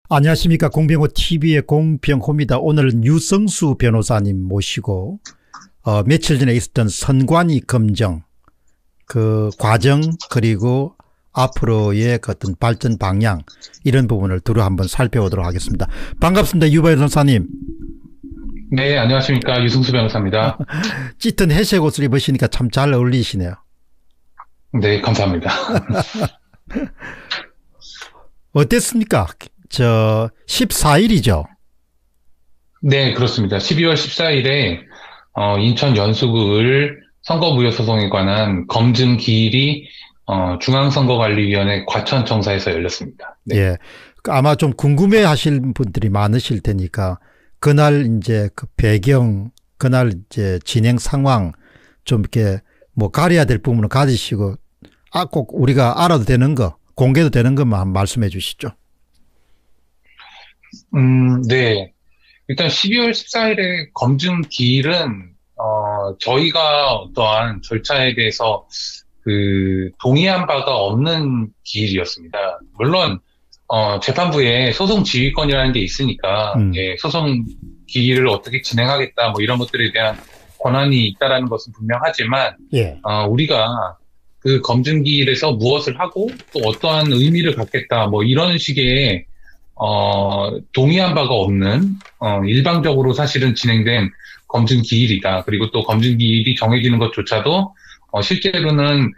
안녕하십니까. 공병호 TV의 공병호입니다. 오늘은 유성수 변호사님 모시고 며칠 전에 있었던 선관위 검정 그 과정 그리고 앞으로의 그 어떤 발전 방향 이런 부분을 두루 한번 살펴보도록 하겠습니다. 반갑습니다. 유 변호사님. 네, 안녕하십니까. 유승수 변호사입니다. 짙은 회색 옷을 입으시니까 참 잘 어울리시네요. 네, 감사합니다. 어땠습니까? 14일이죠? 네, 그렇습니다. 12월 14일에 인천 연수구을 선거무효소송에 관한 검증 기일이 중앙선거관리위원회 과천청사에서 열렸습니다. 네. 예. 아마 좀 궁금해 하실 분들이 많으실 테니까 그날 이제 그 배경, 그날 이제 진행 상황 좀 이렇게 뭐 가려야 될 부분은 가지시고 꼭 우리가 알아도 되는 거, 공개도 되는 것만 한번 말씀해 주시죠. 네. 일단 12월 14일에 검증 기일은 저희가 어떠한 절차에 대해서 동의한 바가 없는 기일이었습니다. 물론 재판부에 소송 지휘권이라는 게 있으니까 예, 소송 기일을 어떻게 진행하겠다 뭐 이런 것들에 대한 권한이 있다라는 것은 분명하지만 예. 우리가 그 검증 기일에서 무엇을 하고 또 어떠한 의미를 갖겠다 뭐 이런 식의 동의한 바가 없는 일방적으로 사실은 진행된 검증 기일이다. 그리고 또 검증 기일이 정해지는 것조차도 실제로는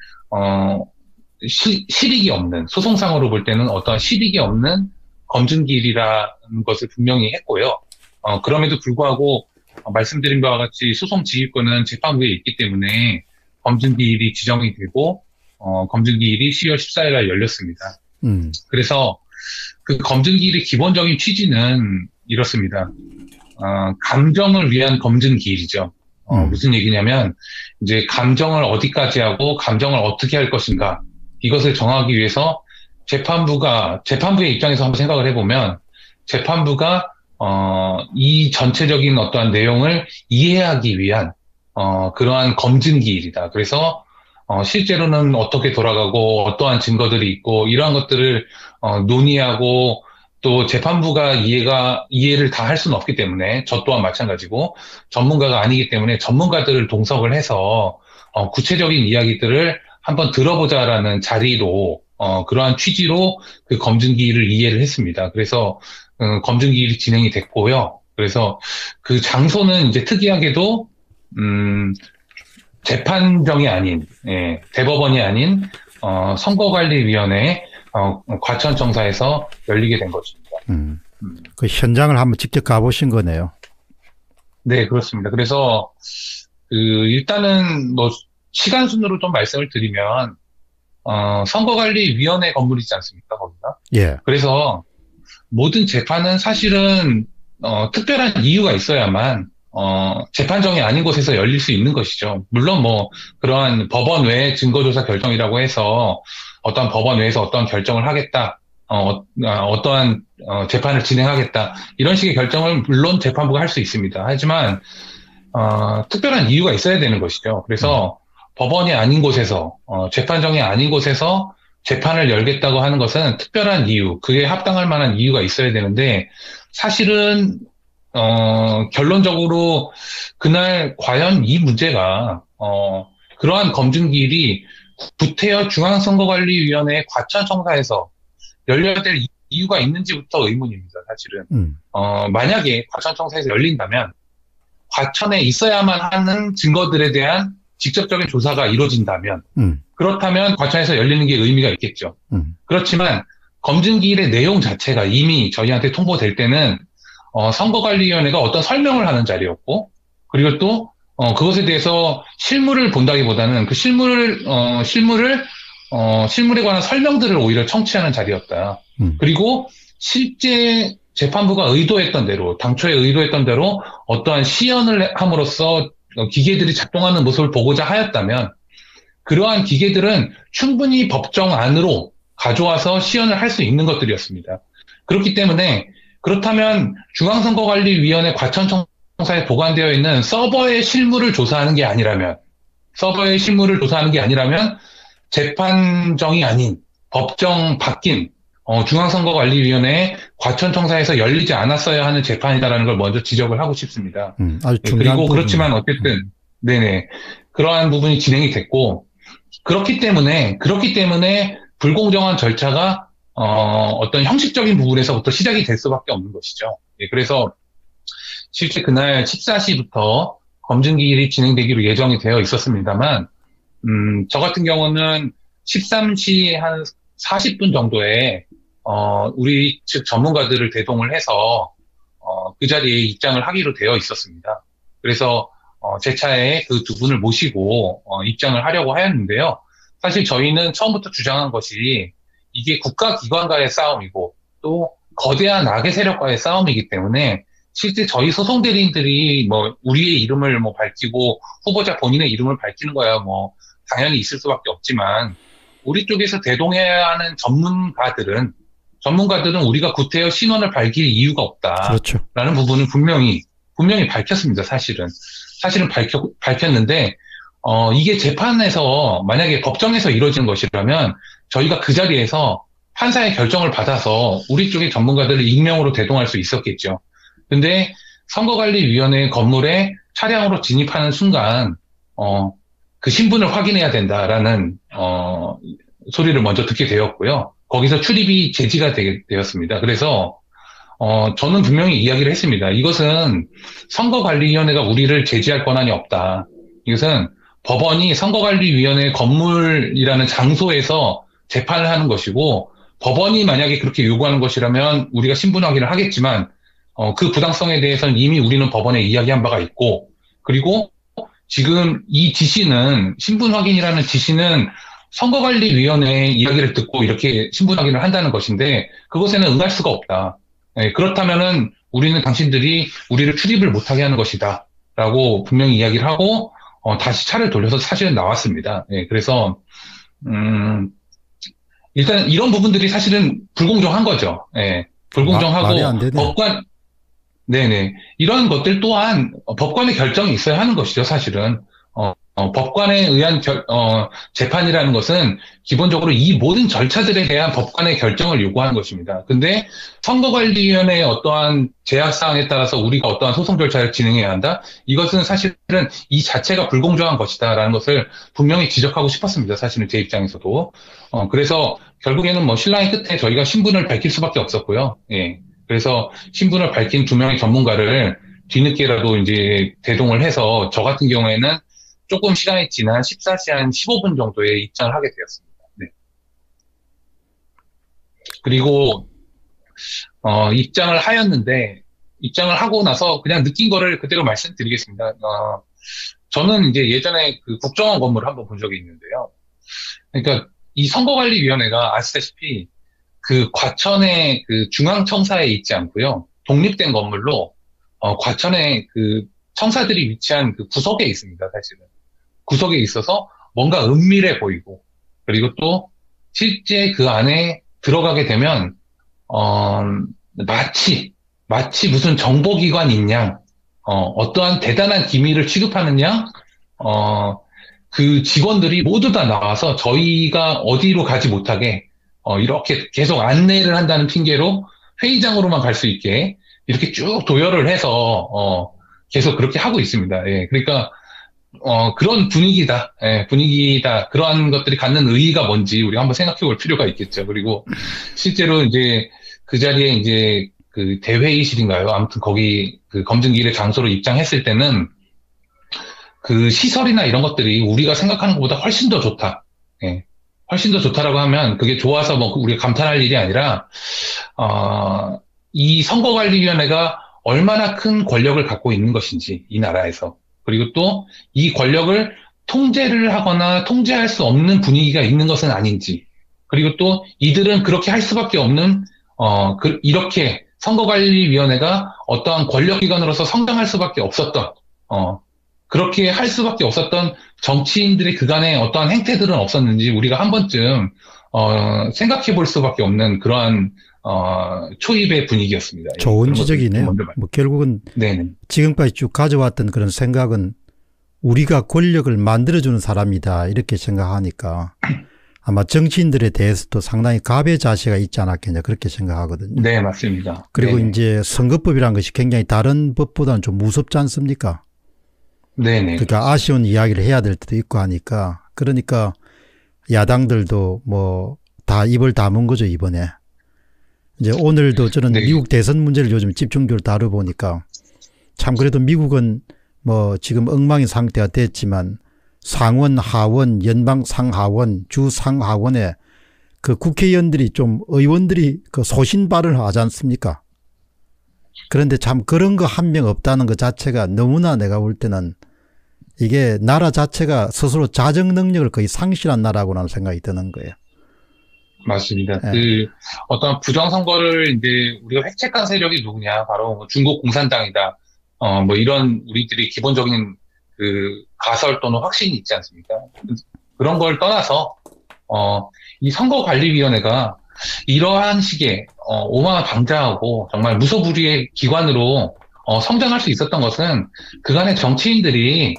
실익이 없는, 소송상으로 볼 때는 어떠한 실익이 없는 검증 기일이라는 것을 분명히 했고요. 그럼에도 불구하고 말씀드린 바와 같이 소송 지휘권은 재판부에 있기 때문에 검증 기일이 지정이 되고 검증 기일이 12월 14일 날 열렸습니다. 그래서 그 검증 기일의 기본적인 취지는 이렇습니다. 감정을 위한 검증 기일이죠. 무슨 얘기냐면 이제 감정을 어디까지 하고 감정을 어떻게 할 것인가 이것을 정하기 위해서 재판부의 입장에서 한번 생각을 해보면 재판부가 이 전체적인 어떠한 내용을 이해하기 위한 그러한 검증 기일이다. 그래서 실제로는 어떻게 돌아가고 어떠한 증거들이 있고 이러한 것들을 논의하고 또 재판부가 이해를 다 할 수는 없기 때문에 저 또한 마찬가지고 전문가가 아니기 때문에 전문가들을 동석을 해서 구체적인 이야기들을 한번 들어보자라는 자리로 그러한 취지로 그 검증기일을 이해를 했습니다. 그래서 검증기일이 진행이 됐고요. 그래서 그 장소는 이제 특이하게도 재판정이 아닌 대법원이 아닌 선거관리위원회 과천청사에서 열리게 된 것입니다. 그 현장을 한번 직접 가보신 거네요. 네, 그렇습니다. 그래서 일단은 뭐 시간 순으로 좀 말씀을 드리면 선거관리위원회 건물이지 않습니까, 거기가? 예. 그래서 모든 재판은 사실은 특별한 이유가 있어야만 재판정이 아닌 곳에서 열릴 수 있는 것이죠. 물론 뭐 그러한 법원 외의 증거조사 결정이라고 해서 어떠한 법원 외에서 어떠한 결정을 하겠다, 어떠한 재판을 진행하겠다 이런 식의 결정을 물론 재판부가 할 수 있습니다. 하지만 특별한 이유가 있어야 되는 것이죠. 그래서 법원이 아닌 곳에서 재판정이 아닌 곳에서 재판을 열겠다고 하는 것은 특별한 이유, 그에 합당할 만한 이유가 있어야 되는데 사실은 결론적으로 그날 과연 이 문제가 그러한 검증기일이 구태여 중앙선거관리위원회 과천청사에서 열려야 될 이유가 있는지부터 의문입니다. 사실은 만약에 과천청사에서 열린다면 과천에 있어야만 하는 증거들에 대한 직접적인 조사가 이루어진다면 그렇다면 과천에서 열리는 게 의미가 있겠죠. 그렇지만 검증기일의 내용 자체가 이미 저희한테 통보될 때는 선거관리위원회가 어떤 설명을 하는 자리였고 그리고 또 그것에 대해서 실물을 본다기보다는 그 실물에 관한 설명들을 오히려 청취하는 자리였다. 그리고 실제 재판부가 의도했던 대로 당초에 의도했던 대로 어떠한 시연을 함으로써 기계들이 작동하는 모습을 보고자 하였다면 그러한 기계들은 충분히 법정 안으로 가져와서 시연을 할 수 있는 것들이었습니다. 그렇기 때문에 그렇다면 중앙선거관리위원회 과천청사에 보관되어 있는 서버의 실물을 조사하는 게 아니라면 재판정이 아닌 법정 바뀐 중앙선거관리위원회 과천청사에서 열리지 않았어야 하는 재판이다라는 걸 먼저 지적을 하고 싶습니다. 아주 네, 중요한 그리고 부분. 그렇지만 어쨌든 네네 그러한 부분이 진행이 됐고 그렇기 때문에 불공정한 절차가 어떤 형식적인 부분에서부터 시작이 될 수밖에 없는 것이죠. 예, 그래서 실제 그날 14시부터 검증기일이 진행되기로 예정이 되어 있었습니다만 저 같은 경우는 13시 한 40분 정도에 우리 측 전문가들을 대동을 해서 그 자리에 입장을 하기로 되어 있었습니다. 그래서 제 차에 그 두 분을 모시고 입장을 하려고 하였는데요. 사실 저희는 처음부터 주장한 것이 이게 국가기관과의 싸움이고 또 거대한 악의 세력과의 싸움이기 때문에 실제 저희 소송 대리인들이 뭐 우리의 이름을 뭐 밝히고 후보자 본인의 이름을 밝히는 거야 뭐 당연히 있을 수밖에 없지만 우리 쪽에서 대동해야 하는 전문가들은 우리가 구태여 신원을 밝힐 이유가 없다라는 그렇죠. 부분을 분명히 밝혔습니다. 사실은 밝혔는데 이게 재판에서 만약에 법정에서 이루어지는 것이라면 저희가 그 자리에서 판사의 결정을 받아서 우리 쪽의 전문가들을 익명으로 대동할 수 있었겠죠. 근데 선거관리위원회 건물에 차량으로 진입하는 순간 그 신분을 확인해야 된다라는 소리를 먼저 듣게 되었고요. 거기서 출입이 제지가 되었습니다. 그래서 저는 분명히 이야기를 했습니다. 이것은 선거관리위원회가 우리를 제지할 권한이 없다. 이것은 법원이 선거관리위원회 건물이라는 장소에서 재판을 하는 것이고 법원이 만약에 그렇게 요구하는 것이라면 우리가 신분 확인을 하겠지만 그 부당성에 대해서는 이미 우리는 법원에 이야기한 바가 있고 그리고 지금 이 지시는 신분 확인이라는 지시는 선거관리위원회의 이야기를 듣고 이렇게 신분 확인을 한다는 것인데 그것에는 응할 수가 없다. 네, 그렇다면은 우리는 당신들이 우리를 출입을 못하게 하는 것이다. 라고 분명히 이야기를 하고 다시 차를 돌려서 사실은 나왔습니다. 네, 그래서 일단 이런 부분들이 사실은 불공정한 거죠. 네, 불공정하고 말이 안 되네. 네네. 이런 것들 또한 법관의 결정이 있어야 하는 것이죠, 사실은. 법관에 의한 재판이라는 것은 기본적으로 이 모든 절차들에 대한 법관의 결정을 요구하는 것입니다. 근데 선거관리위원회의 어떠한 제약사항에 따라서 우리가 어떠한 소송 절차를 진행해야 한다? 이것은 사실은 이 자체가 불공정한 것이다라는 것을 분명히 지적하고 싶었습니다. 사실은 제 입장에서도. 그래서 결국에는 뭐 신랑의 끝에 저희가 신분을 밝힐 수밖에 없었고요. 예. 그래서 신분을 밝힌 두 명의 전문가를 뒤늦게라도 이제 대동을 해서 저 같은 경우에는 조금 시간이 지난 14시 한 15분 정도에 입장을 하게 되었습니다. 네. 그리고 입장을 하였는데 입장을 하고 나서 그냥 느낀 거를 그대로 말씀드리겠습니다. 저는 이제 예전에 그 국정원 건물을 한번 본 적이 있는데요. 그러니까 이 선거관리위원회가 아시다시피 그 과천의 그 중앙청사에 있지 않고요. 독립된 건물로 과천의 그 청사들이 위치한 그 구석에 있습니다. 사실은. 구석에 있어서 뭔가 은밀해 보이고 그리고 또 실제 그 안에 들어가게 되면 마치 무슨 정보기관인 양 어떠한 대단한 기밀을 취급하는 양 그 직원들이 모두 다 나와서 저희가 어디로 가지 못하게 이렇게 계속 안내를 한다는 핑계로 회의장으로만 갈 수 있게 이렇게 쭉 도열을 해서 계속 그렇게 하고 있습니다. 예, 그러니까 그런 분위기다. 예, 분위기다. 그러한 것들이 갖는 의의가 뭔지 우리가 한번 생각해 볼 필요가 있겠죠. 그리고 실제로 이제 그 자리에 이제 그 대회의실인가요? 아무튼 거기 그 검증기일의 장소로 입장했을 때는 그 시설이나 이런 것들이 우리가 생각하는 것보다 훨씬 더 좋다. 예. 훨씬 더 좋다라고 하면 그게 좋아서 뭐 우리가 감탄할 일이 아니라 이 선거관리위원회가 얼마나 큰 권력을 갖고 있는 것인지 이 나라에서 그리고 또 이 권력을 통제를 하거나 통제할 수 없는 분위기가 있는 것은 아닌지 그리고 또 이들은 그렇게 할 수밖에 없는 이렇게 선거관리위원회가 어떠한 권력기관으로서 성장할 수밖에 없었던 그렇게 할 수밖에 없었던 정치인들의 그간의 어떠한 행태들은 없었는지 우리가 한 번쯤 생각해 볼 수밖에 없는 그러한 초입의 분위기였습니다. 좋은 지적이네요. 뭐 결국은 네네. 지금까지 쭉 가져왔던 그런 생각은 우리가 권력을 만들어주는 사람이다 이렇게 생각하니까 아마 정치인들에 대해서도 상당히 갑의 자세가 있지 않았겠냐 그렇게 생각하거든요. 네, 맞습니다. 그리고 네네. 이제 선거법이라는 것이 굉장히 다른 법보다는 좀 무섭지 않습니까? 네네. 그러니까 아쉬운 이야기를 해야 될 때도 있고 하니까 그러니까 야당들도 뭐 다 입을 다문 거죠 이번에. 이제 오늘도 저는 네. 미국 대선 문제를 요즘 집중적으로 다뤄보니까 참 그래도 미국은 뭐 지금 엉망인 상태가 됐지만 상원, 하원, 연방 상하원, 주 상하원에 그 국회의원들이 좀 의원들이 그 소신 발언을 하지 않습니까? 그런데 참 그런 거 한 명 없다는 것 자체가 너무나 내가 볼 때는 이게 나라 자체가 스스로 자정 능력을 거의 상실한 나라고라는 생각이 드는 거예요. 맞습니다. 예. 그 어떤 부정선거를 이제 우리가 획책한 세력이 누구냐? 바로 뭐 중국 공산당이다. 뭐 이런 우리들이 기본적인 그 가설 또는 확신이 있지 않습니까? 그런 걸 떠나서 이 선거관리위원회가 이러한 식의 오만을 방자하고 정말 무소불위의 기관으로 성장할 수 있었던 것은 그간의 정치인들이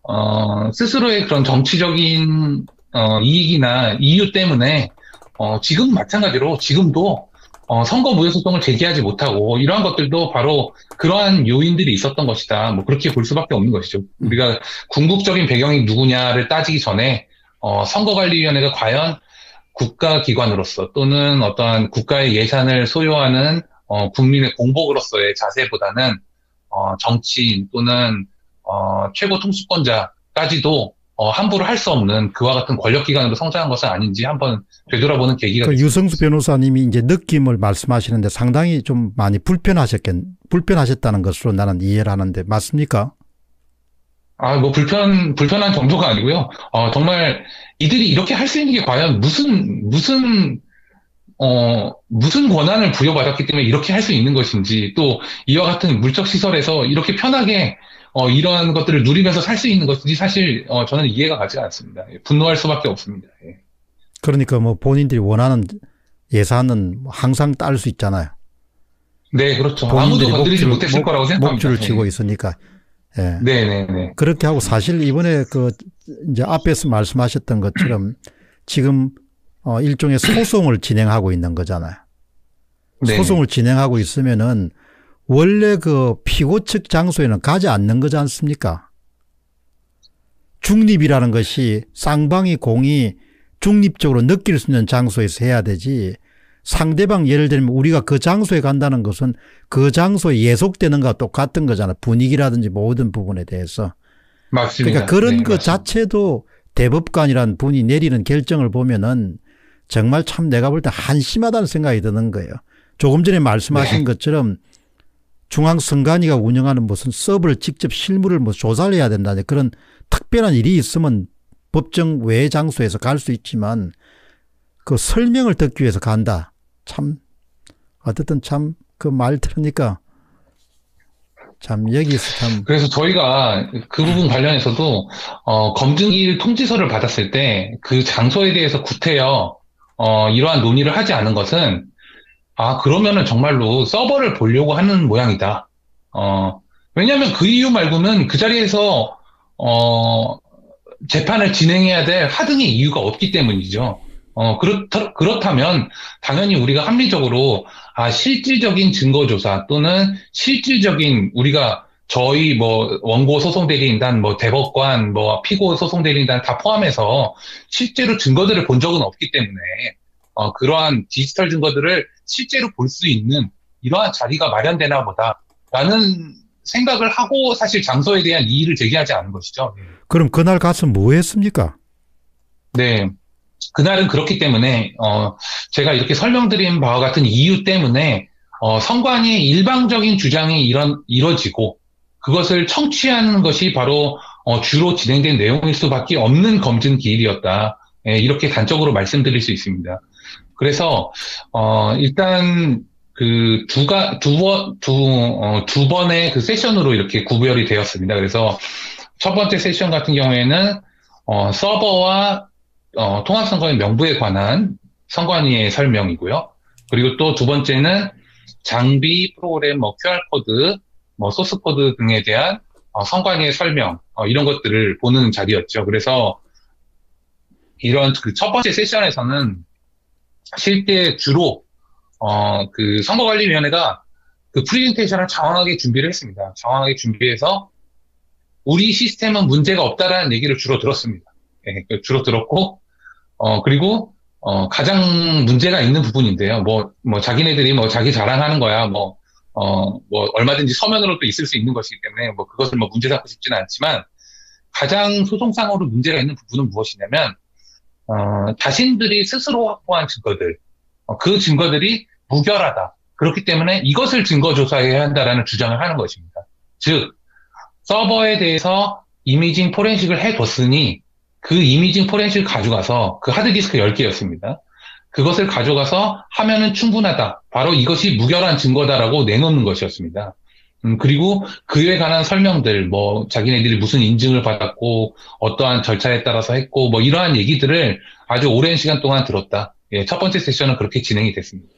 스스로의 그런 정치적인 이익이나 이유 때문에 지금 마찬가지로 지금도 선거 무효 소송을 제기하지 못하고 이러한 것들도 바로 그러한 요인들이 있었던 것이다. 뭐 그렇게 볼 수밖에 없는 것이죠. 우리가 궁극적인 배경이 누구냐를 따지기 전에 선거관리위원회가 과연 국가기관으로서 또는 어떠한 국가의 예산을 소유하는 국민의 공복으로서의 자세보다는 정치인 또는 최고 통수권자까지도 함부로 할 수 없는 그와 같은 권력기관으로 성장한 것은 아닌지 한번 되돌아보는 계기가 그 됐습니다. 유성수 변호사님이 이제 느낌을 말씀하시는데 상당히 좀 많이 불편하셨다는 것으로 나는 이해를 하는데 맞습니까? 뭐 불편한 정도가 아니고요. 정말 이들이 이렇게 할 수 있는 게 과연 무슨 권한을 부여받았기 때문에 이렇게 할 수 있는 것인지, 또 이와 같은 물적 시설에서 이렇게 편하게 이러한 것들을 누리면서 살 수 있는 것인지 사실 저는 이해가 가지 않습니다. 분노할 수밖에 없습니다. 예. 그러니까 뭐 본인들이 원하는 예산은 항상 딸 수 있잖아요. 네, 그렇죠. 본인들이 아무도 건드리지 못했을 거라고 생각합니다. 목줄을 치고 예. 있으니까. 예. 네네네. 그렇게 하고 사실 이번에 그 이제 앞에서 말씀하셨던 것처럼 지금 일종의 소송을 진행하고 있는 거잖아요. 네네. 소송을 진행하고 있으면은 원래 그 피고 측 장소에는 가지 않는 거지 않습니까? 중립이라는 것이 쌍방이 공이 중립적으로 느낄 수 있는 장소에서 해야 되지, 상대방 예를 들면 우리가 그 장소에 간다는 것은 그 장소에 예속되는 것과 똑같은 거잖아. 분위기라든지 모든 부분에 대해서. 맞습니다. 그러니까 그런 네, 것 맞습니다. 자체도 대법관이라는 분이 내리는 결정을 보면은 정말 참 내가 볼 때 한심하다는 생각이 드는 거예요. 조금 전에 말씀하신 것처럼 중앙선관위가 운영하는 무슨 서버를 직접 실무를 뭐 조사를 해야 된다는 그런 특별한 일이 있으면 법정 외 장소에서 갈 수 있지만 그 설명을 듣기 위해서 간다. 참 어쨌든 참 그 말 들으니까 참 여기서 참. 그래서 저희가 그 부분 관련해서도 검증일 통지서를 받았을 때 그 장소에 대해서 구태여 이러한 논의를 하지 않은 것은 그러면은 정말로 서버를 보려고 하는 모양이다. 왜냐하면 그 이유 말고는 그 자리에서 재판을 진행해야 될 하등의 이유가 없기 때문이죠. 그렇다면 당연히 우리가 합리적으로 실질적인 증거조사 또는 실질적인 우리가 저희 뭐 원고 소송대리인단 뭐 대법관 뭐 피고 소송대리인단 다 포함해서 실제로 증거들을 본 적은 없기 때문에 그러한 디지털 증거들을 실제로 볼 수 있는 이러한 자리가 마련되나 보다라는 생각을 하고 사실 장소에 대한 이의를 제기하지 않은 것이죠. 그럼 그날 가서 뭐 했습니까? 네. 그날은 그렇기 때문에 제가 이렇게 설명드린 바와 같은 이유 때문에 선관위의 일방적인 주장이 이뤄지고 그것을 청취하는 것이 바로 주로 진행된 내용일 수밖에 없는 검증 기일이었다. 이렇게 단적으로 말씀드릴 수 있습니다. 그래서 일단 그 두 번의 그 세션으로 이렇게 구별이 되었습니다. 그래서 첫 번째 세션 같은 경우에는 서버와 통합선거의 명부에 관한 선관위의 설명이고요. 그리고 또 두 번째는 장비, 프로그램, QR코드, 소스코드 등에 대한 선관위의 설명, 이런 것들을 보는 자리였죠. 그래서 이런 그 첫 번째 세션에서는 실제 주로 그 선거관리위원회가 그 프레젠테이션을 장황하게 준비를 했습니다. 장황하게 준비해서 우리 시스템은 문제가 없다라는 얘기를 주로 들었습니다. 예, 주로 들었고, 그리고, 가장 문제가 있는 부분인데요. 자기네들이 자기 자랑하는 거야. 얼마든지 서면으로 또 있을 수 있는 것이기 때문에, 그것을 문제 삼고 싶지는 않지만, 가장 소송상으로 문제가 있는 부분은 무엇이냐면, 자신들이 스스로 확보한 증거들, 그 증거들이 무결하다. 그렇기 때문에 이것을 증거조사해야 한다라는 주장을 하는 것입니다. 즉, 서버에 대해서 이미징 포렌식을 해뒀으니 그 이미징 포렌식을 가져가서 그 하드디스크 10개였습니다. 그것을 가져가서 하면은 충분하다. 바로 이것이 무결한 증거다라고 내놓는 것이었습니다. 그리고 그에 관한 설명들, 자기네들이 무슨 인증을 받았고, 어떠한 절차에 따라서 했고, 이러한 얘기들을 아주 오랜 시간 동안 들었다. 예, 첫 번째 세션은 그렇게 진행이 됐습니다.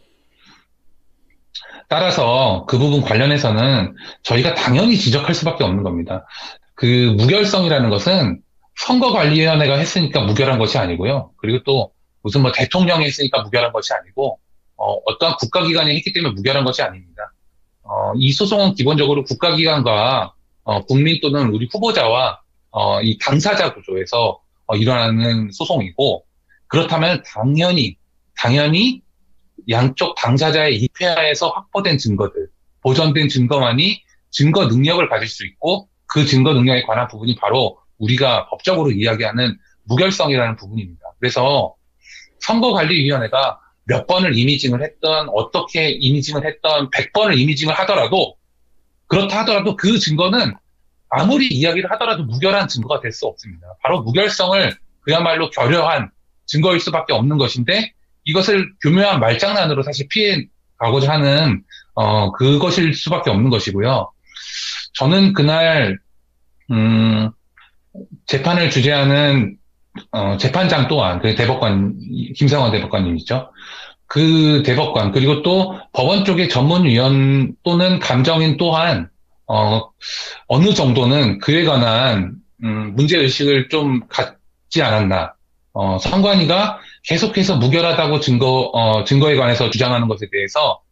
따라서 그 부분 관련해서는 저희가 당연히 지적할 수밖에 없는 겁니다. 그 무결성이라는 것은 선거관리위원회가 했으니까 무결한 것이 아니고요. 그리고 또 무슨 대통령이 했으니까 무결한 것이 아니고 어떠한 국가기관이 했기 때문에 무결한 것이 아닙니다. 이 소송은 기본적으로 국가기관과 국민 또는 우리 후보자와 이 당사자 구조에서 일어나는 소송이고 그렇다면 당연히 양쪽 당사자의 입회하에서 확보된 증거들, 보존된 증거만이 증거 능력을 가질 수 있고 그 증거 능력에 관한 부분이 바로 우리가 법적으로 이야기하는 무결성이라는 부분입니다. 그래서 선거관리위원회가 몇 번을 이미징을 했던, 어떻게 이미징을 했던, 100번을 이미징을 하더라도, 그렇다 하더라도 그 증거는 아무리 이야기를 하더라도 무결한 증거가 될 수 없습니다. 바로 무결성을 그야말로 결여한 증거일 수밖에 없는 것인데, 이것을 교묘한 말장난으로 사실 피해 가고자 하는, 그것일 수밖에 없는 것이고요. 저는 그날, 재판을 주재하는, 재판장 또한, 그 대법관, 김상원 대법관님이죠. 그 대법관, 그리고 또 법원 쪽의 전문위원 또는 감정인 또한, 어느 정도는 그에 관한, 문제의식을 좀 갖지 않았나. 선관위가 계속해서 무결하다고 증거에 관해서 주장하는 것에 대해서,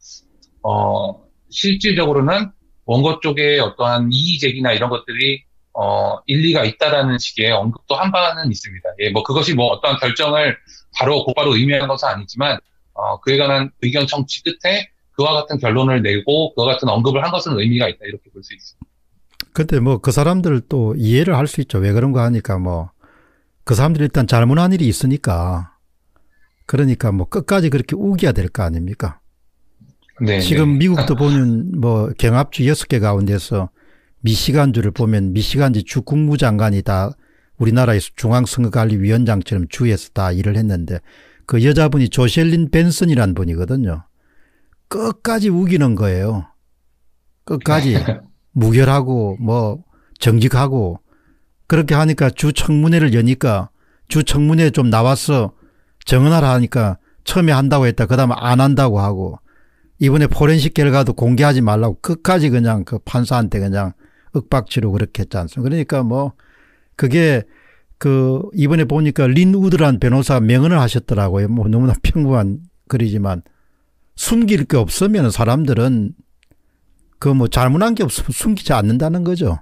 실질적으로는 원고 쪽에 어떠한 이의제기나 이런 것들이, 일리가 있다라는 식의 언급도 한 바는 있습니다. 예, 그것이 어떠한 결정을 곧바로 의미하는 것은 아니지만, 그에 관한 의견 청취 끝에 그와 같은 결론을 내고 그와 같은 언급을 한 것은 의미가 있다. 이렇게 볼 수 있습니다. 근데 그 사람들 또 이해를 할 수 있죠. 왜 그런가 하니까 그 사람들이 일단 잘못한 일이 있으니까 그러니까 끝까지 그렇게 우겨야 될 거 아닙니까? 네. 지금 네. 미국도 보면 경합주 6개 가운데서 미시간주를 보면 미시간주 주 국무장관이 다 우리나라의 중앙선거관리위원장처럼 주에서 다 일을 했는데 그 여자분이 조셸린 벤슨이라는 분이거든요. 끝까지 우기는 거예요. 끝까지 무결하고 정직하고 그렇게 하니까 주 청문회를 여니까 주 청문회에 좀 나와서 정언하라 하니까 처음에 한다고 했다. 그 다음에 안 한다고 하고 이번에 포렌식 결과도 공개하지 말라고 끝까지 그냥 그 판사한테 그냥 윽박지로 그렇게 했지 않습니까? 그러니까 그게 이번에 보니까 린 우드라는 변호사가 명언을 하셨더라고요. 너무나 평범한 글이지만 숨길 게 없으면 사람들은 잘못한 게 없으면 숨기지 않는다는 거죠.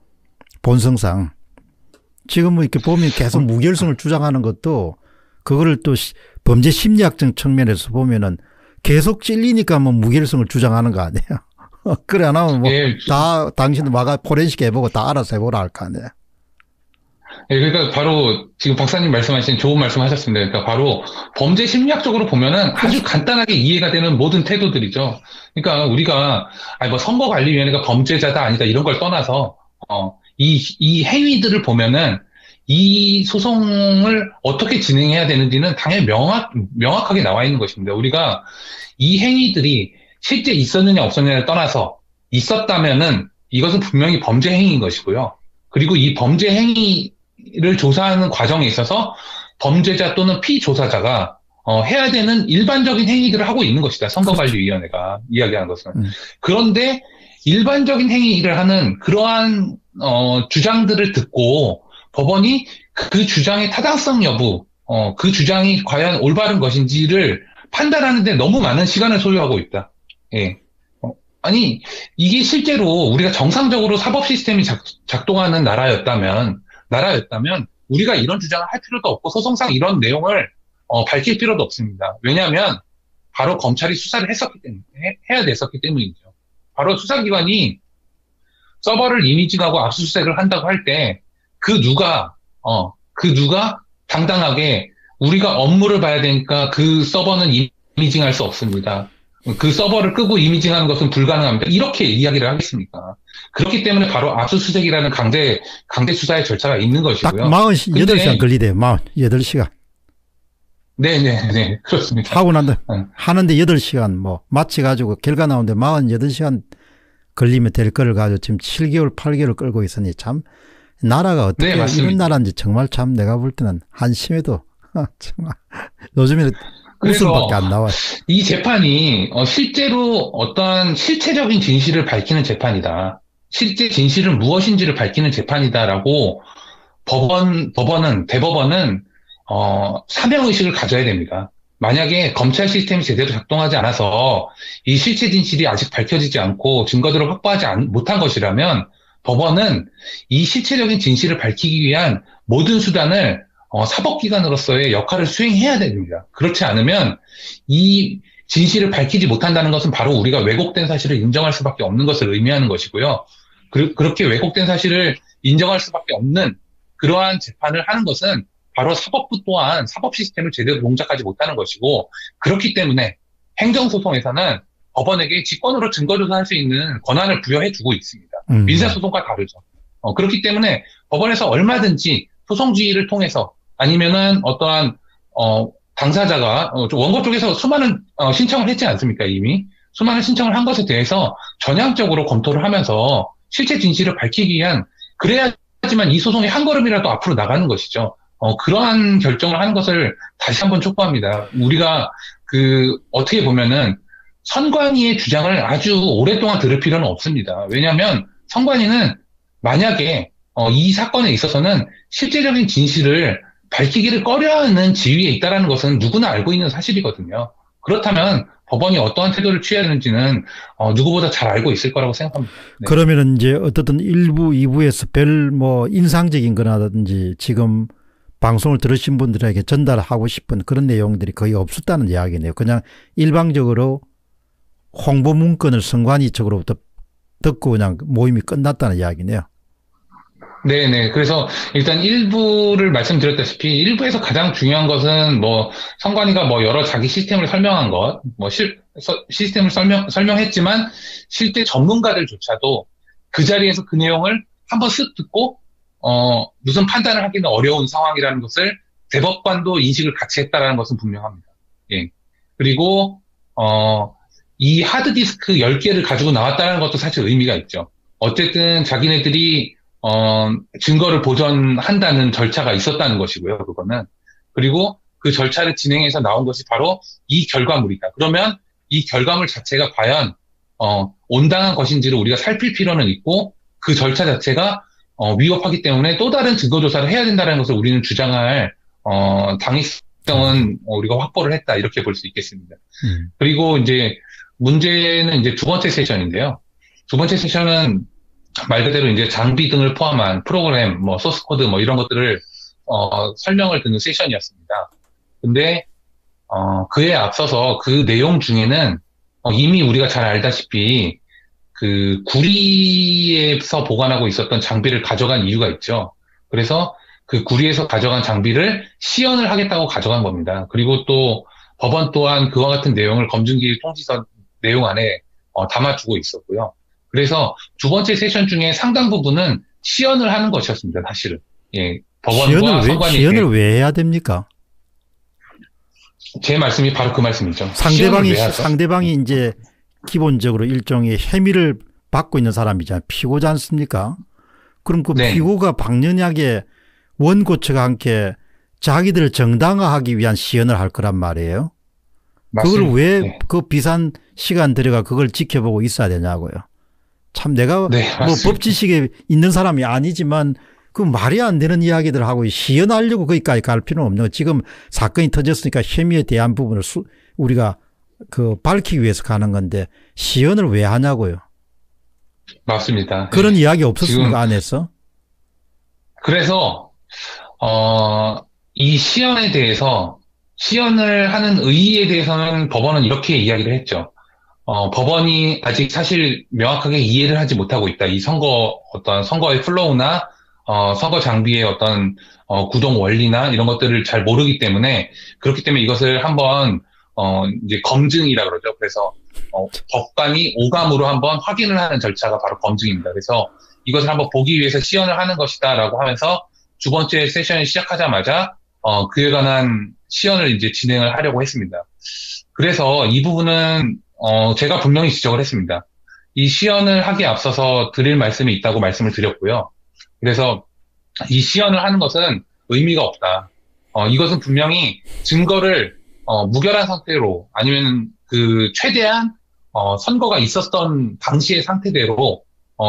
본성상. 지금 이렇게 보면 계속 무결성을 주장하는 것도 그거를 또 범죄 심리학적 측면에서 보면은 계속 찔리니까 무결성을 주장하는 거 아니에요. 그래 안 하면 다 당신도 포렌식 해보고 다 알아서 해보라 할 거 아니에요. 예, 그러니까 바로 지금 박사님 말씀하신 좋은 말씀 하셨습니다. 그러니까 바로 범죄 심리학적으로 보면은 아주 간단하게 이해가 되는 모든 태도들이죠. 그러니까 우리가 선거관리위원회가 범죄자다 아니다 이런 걸 떠나서 이 행위들을 보면은 이 소송을 어떻게 진행해야 되는지는 당연히 명확하게 나와 있는 것입니다. 우리가 이 행위들이 실제 있었느냐 없었느냐를 떠나서 있었다면은 이것은 분명히 범죄 행위인 것이고요. 그리고 이 범죄 행위를 조사하는 과정에 있어서 범죄자 또는 피조사자가 해야 되는 일반적인 행위들을 하고 있는 것이다. 선거관리위원회가 이야기하는 것은. 그런데 일반적인 행위를 하는 그러한 주장들을 듣고 법원이 그 주장의 타당성 여부 그 주장이 과연 올바른 것인지를 판단하는데 너무 많은 시간을 소요하고 있다. 예. 아니, 이게 실제로 우리가 정상적으로 사법 시스템이 작동하는 나라였다면 우리가 이런 주장을 할 필요도 없고 소송상 이런 내용을 밝힐 필요도 없습니다. 왜냐하면 바로 검찰이 수사를 했었기 때문에, 해야 됐었기 때문이죠. 바로 수사기관이 서버를 이미징하고 압수수색을 한다고 할 때 그 누가 당당하게 우리가 업무를 봐야 되니까 그 서버는 이미징할 수 없습니다. 그 서버를 끄고 이미징하는 것은 불가능합니다. 이렇게 이야기를 하겠습니까? 그렇기 때문에 바로 압수수색이라는 강제 수사의 절차가 있는 딱 것이고요. 48시간 걸리대요. 48시간. 네네네. 그렇습니다. 하고 하는데 8시간 마치가지고 결과 나오는데 48시간 걸리면 될 거를 가지고 지금 7개월, 8개월 끌고 있으니 참 나라가 어떻게 이런 나라인지 정말 참 내가 볼 때는 한심해도 정말 요즘에는 웃음밖에 안 나와요. 이 재판이 실제로 어떠한 실체적인 진실을 밝히는 재판이다. 실제 진실은 무엇인지를 밝히는 재판이다라고 대법원은 사명의식을 가져야 됩니다. 만약에 검찰 시스템이 제대로 작동하지 않아서 이 실체 진실이 아직 밝혀지지 않고 증거들을 확보하지 못한 것이라면 법원은 이 실체적인 진실을 밝히기 위한 모든 수단을 사법기관으로서의 역할을 수행해야 됩니다. 그렇지 않으면 이 진실을 밝히지 못한다는 것은 바로 우리가 왜곡된 사실을 인정할 수밖에 없는 것을 의미하는 것이고요. 그렇게 왜곡된 사실을 인정할 수밖에 없는 그러한 재판을 하는 것은 바로 사법부 또한 사법 시스템을 제대로 동작하지 못하는 것이고, 그렇기 때문에 행정소송에서는 법원에게 직권으로 증거조사할 수 있는 권한을 부여해주고 있습니다. 민사소송과 다르죠. 그렇기 때문에 법원에서 얼마든지 소송지휘를 통해서 아니면은 어떠한 당사자가 원고 쪽에서 수많은 신청을 했지 않습니까? 이미 수많은 신청을 한 것에 대해서 전향적으로 검토를 하면서 실체 진실을 밝히기 위한, 그래야지만 이 소송이 한 걸음이라도 앞으로 나가는 것이죠. 그러한 결정을 하는 것을 다시 한번 촉구합니다. 우리가 어떻게 보면은 선관위의 주장을 아주 오랫동안 들을 필요는 없습니다. 왜냐하면 선관위는 만약에 이 사건에 있어서는 실제적인 진실을 밝히기를 꺼려하는 지위에 있다는 것은 누구나 알고 있는 사실이거든요. 그렇다면 법원이 어떠한 태도를 취해야 되는지는 누구보다 잘 알고 있을 거라고 생각합니다. 네. 그러면은 이제 어떻든 1부, 2부에서 별 인상적인 거라든지 지금 방송을 들으신 분들에게 전달하고 싶은 그런 내용들이 거의 없었다는 이야기네요. 그냥 일방적으로 홍보 문건을 선관위 측으로부터 듣고 그냥 모임이 끝났다는 이야기네요. 네네. 그래서 일단 1부를 말씀드렸다시피 1부에서 가장 중요한 것은 선관위가 여러 자기 시스템을 설명한 것, 시스템을 설명했지만 실제 전문가들조차도 그 자리에서 그 내용을 한번 쓱 듣고 무슨 판단을 하기는 어려운 상황이라는 것을 대법관도 인식을 같이 했다라는 것은 분명합니다. 예. 그리고 이 하드디스크 10개를 가지고 나왔다는 것도 사실 의미가 있죠. 어쨌든 자기네들이 증거를 보존한다는 절차가 있었다는 것이고요, 그거는. 그리고 그 절차를 진행해서 나온 것이 바로 이 결과물이다. 그러면 이 결과물 자체가 과연 온당한 것인지를 우리가 살필 필요는 있고, 그 절차 자체가 위법하기 때문에 또 다른 증거조사를 해야 된다는 것을 우리는 주장할 당위성은 우리가 확보를 했다, 이렇게 볼 수 있겠습니다. 그리고 이제 문제는 이제 두 번째 세션인데요. 두 번째 세션은 말 그대로 이제 장비 등을 포함한 프로그램, 소스 코드 이런 것들을 설명을 듣는 세션이었습니다. 근데 그에 앞서서 그 내용 중에는 이미 우리가 잘 알다시피 그 구리에서 보관하고 있었던 장비를 가져간 이유가 있죠. 그래서 그 구리에서 가져간 장비를 시연을 하겠다고 가져간 겁니다. 그리고 또 법원 또한 그와 같은 내용을 검증기일 통지서 내용 안에 담아주고 있었고요. 그래서 두 번째 세션 중에 상당 부분은 시연을 하는 것이었습니다, 사실은. 예, 법원과 선관위. 시연을 왜 해야 됩니까? 제 말씀이 바로 그 말씀이죠. 상대방이 이제 기본적으로 일종의 혐의를 받고 있는 사람이잖아요. 피고자 않습니까? 그럼 그 네. 피고가 방연하게 원고 측과 함께 자기들을 정당화하기 위한 시연을 할 거란 말이에요. 맞습니다. 그걸 왜 그 비싼 시간 들여가 그걸 지켜보고 있어야 되냐고요. 참 내가 법 지식에 있는 사람이 아니지만 그 말이 안 되는 이야기들 하고 시연하려고 거기까지 갈 필요는 없는 거. 지금 사건이 터졌으니까 혐의에 대한 부분을 우리가 밝히기 위해서 가는 건데 시연을 왜 하냐고요. 맞습니다. 그런 네. 이야기 없었습니까, 지금 안에서? 그래서 이 시연에 대해서 시연을 하는 의의에 대해서는 법원은 이렇게 이야기를 했죠. 법원이 아직 사실 명확하게 이해를 하지 못하고 있다. 이 어떤 선거의 플로우나, 선거 장비의 어떤, 구동 원리나 이런 것들을 잘 모르기 때문에, 그렇기 때문에 이것을 한번, 이제 검증이라 그러죠. 그래서, 법관이 오감으로 한번 확인을 하는 절차가 바로 검증입니다. 그래서 이것을 한번 보기 위해서 시연을 하는 것이다라고 하면서 두 번째 세션이 시작하자마자, 그에 관한 시연을 이제 진행을 하려고 했습니다. 그래서 이 부분은 제가 분명히 지적을 했습니다. 이 시연을 하기에 앞서서 드릴 말씀이 있다고 말씀을 드렸고요. 그래서 이 시연을 하는 것은 의미가 없다. 이것은 분명히 증거를 무결한 상태로 아니면 최대한 선거가 있었던 당시의 상태대로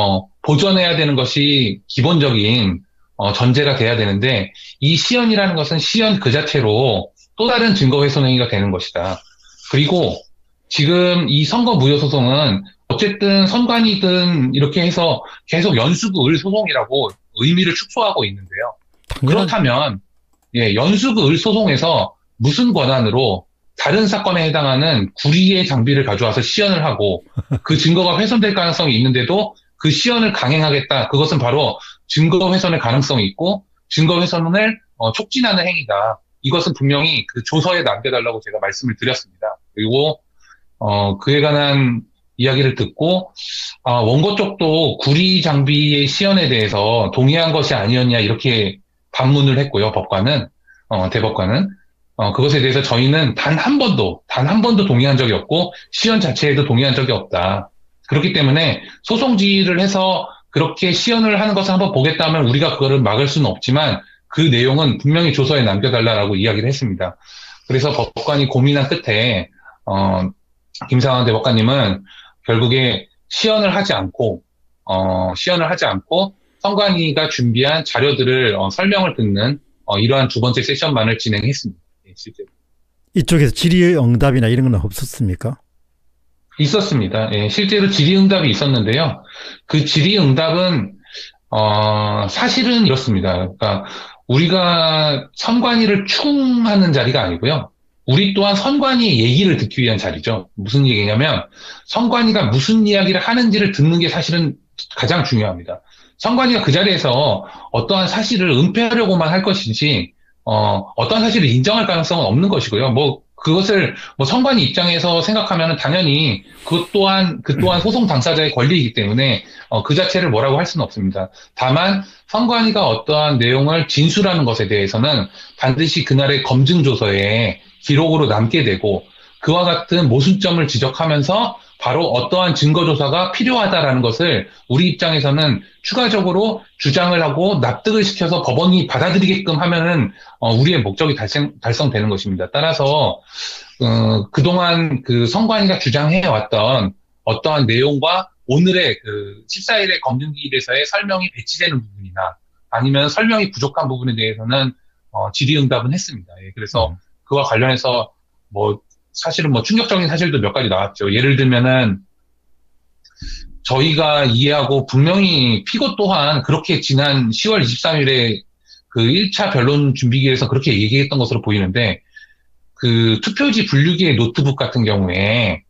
보존해야 되는 것이 기본적인 전제가 돼야 되는데 이 시연이라는 것은 시연 그 자체로 또 다른 증거 훼손 행위가 되는 것이다. 그리고 지금 이 선거 무효 소송은 어쨌든 선관위든 이렇게 해서 계속 연수구 을 소송이라고 의미를 축소하고 있는데요. 그렇다면 연수구 을 소송에서 무슨 권한으로 다른 사건에 해당하는 구리의 장비를 가져와서 시연을 하고 그 증거가 훼손될 가능성이 있는데도 그 시연을 강행하겠다. 그것은 바로 증거 훼손의 가능성이 있고 증거 훼손을 촉진하는 행위다. 이것은 분명히 그 조서에 남겨달라고 제가 말씀을 드렸습니다. 그리고 그에 관한 이야기를 듣고 원고 쪽도 구리 장비의 시연에 대해서 동의한 것이 아니었냐 이렇게 반문을 했고요. 법관은 대법관은 그것에 대해서 저희는 단 한 번도 동의한 적이 없고 시연 자체에도 동의한 적이 없다. 그렇기 때문에 소송 지휘를 해서 그렇게 시연을 하는 것을 한번 보겠다면 우리가 그거를 막을 수는 없지만 그 내용은 분명히 조서에 남겨달라고 이야기를 했습니다. 그래서 법관이 고민한 끝에 김상환 대법관님은 결국에 시연을 하지 않고 선관위가 준비한 자료들을 설명을 듣는 이러한 두 번째 세션만을 진행했습니다. 실제로. 이쪽에서 질의응답이나 이런 건 없었습니까? 있었습니다. 예, 실제로 질의응답이 있었는데요. 그 질의응답은 사실은 이렇습니다. 그러니까 우리가 선관위를 추궁하는 자리가 아니고요. 우리 또한 선관위의 얘기를 듣기 위한 자리죠. 무슨 얘기냐면 선관위가 무슨 이야기를 하는지를 듣는 게 사실은 가장 중요합니다. 선관위가 그 자리에서 어떠한 사실을 은폐하려고만 할 것이지 어떠한 사실을 인정할 가능성은 없는 것이고요. 그것을 선관위 입장에서 생각하면 당연히 그 또한 소송 당사자의 권리이기 때문에 그 자체를 뭐라고 할 수는 없습니다. 다만 선관위가 어떠한 내용을 진술하는 것에 대해서는 반드시 그날의 검증 조서에 기록으로 남게 되고 그와 같은 모순점을 지적하면서 바로 어떠한 증거 조사가 필요하다라는 것을 우리 입장에서는 추가적으로 주장을 하고 납득을 시켜서 법원이 받아들이게끔 하면은 우리의 목적이 달성되는 것입니다. 따라서 그동안 그 선관위가 주장해왔던 어떠한 내용과 오늘의 14일의 검증기일에서의 설명이 배치되는 부분이나 아니면 설명이 부족한 부분에 대해서는 질의응답은 했습니다. 예, 그래서 그와 관련해서 사실은 충격적인 사실도 몇 가지 나왔죠. 예를 들면은 저희가 이해하고 분명히 피고 또한 그렇게 지난 10월 23일에 그 1차 변론 준비기에서 그렇게 얘기했던 것으로 보이는데 그 투표지 분류기의 노트북 같은 경우에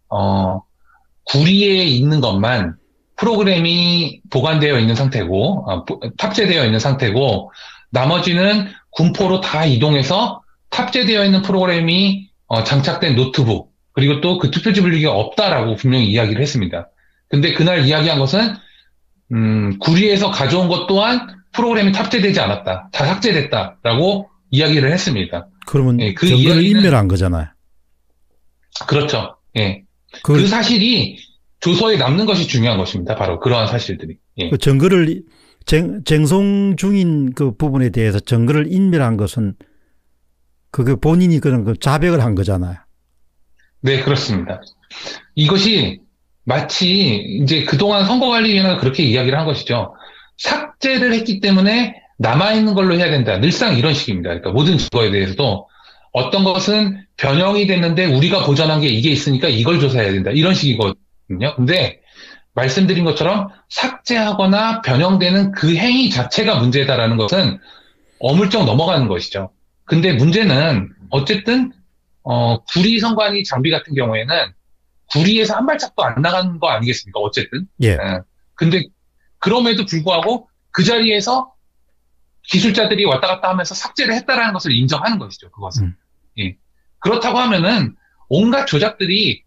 구리에 있는 것만 프로그램이 보관되어 있는 상태고 탑재되어 있는 상태고 나머지는 군포로 다 이동해서 탑재되어 있는 프로그램이 장착된 노트북 그리고 또 그 투표지 분류기가 없다라고 분명히 이야기를 했습니다. 근데 그날 이야기한 것은 구리에서 가져온 것 또한 프로그램이 탑재되지 않았다. 다 삭제됐다라고 이야기를 했습니다. 그러면 그 증거를 인멸한 거잖아요. 그렇죠. 예. 그 사실이 조서에 남는 것이 중요한 것입니다. 바로 그러한 사실들이. 예. 그 증거를 쟁송 중인 그 부분에 대해서 증거를 인멸한 것은 그게 본인이 그런 자백을 한 거잖아요. 네, 그렇습니다. 이것이 마치 이제 그동안 선거관리위원회가 그렇게 이야기를 한 것이죠. 삭제를 했기 때문에 남아있는 걸로 해야 된다. 늘상 이런 식입니다. 그러니까 모든 증거에 대해서도 어떤 것은 변형이 됐는데 우리가 보전한 게 이게 있으니까 이걸 조사해야 된다. 이런 식이거든요. 근데 말씀드린 것처럼 삭제하거나 변형되는 그 행위 자체가 문제다라는 것은 어물쩍 넘어가는 것이죠. 근데 문제는 어쨌든 구리 선관위 장비 같은 경우에는 구리에서 한 발짝도 안 나가는 거 아니겠습니까? 어쨌든. 예. 근데 그럼에도 불구하고 그 자리에서 기술자들이 왔다 갔다 하면서 삭제를 했다라는 것을 인정하는 것이죠. 그것은. 예. 그렇다고 하면은 온갖 조작들이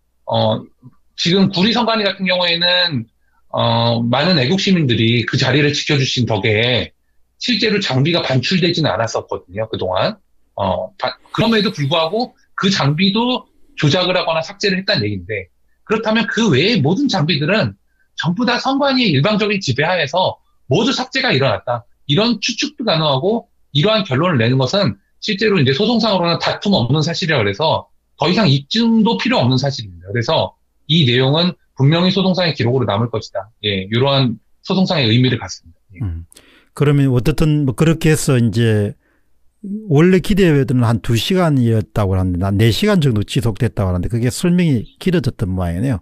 지금 구리 선관위 같은 경우에는 많은 애국 시민들이 그 자리를 지켜주신 덕에 실제로 장비가 반출되지는 않았었거든요. 그동안. 그럼에도 불구하고 그 장비도 조작을 하거나 삭제를 했다는 얘기인데, 그렇다면 그 외의 모든 장비들은 전부 다 선관위의 일방적인 지배하에서 모두 삭제가 일어났다. 이런 추측도 가능하고 이러한 결론을 내는 것은 실제로 이제 소송상으로는 다툼 없는 사실이라 그래서 더 이상 입증도 필요 없는 사실입니다. 그래서 이 내용은 분명히 소송상의 기록으로 남을 것이다. 예, 이러한 소송상의 의미를 갖습니다. 예. 그러면 어떻든 뭐 그렇게 해서 이제 원래 기대회는 한 2시간이었다고 하는데 한 4시간 정도 지속됐다고 하는데 그게 설명이 길어졌던 모양이네요.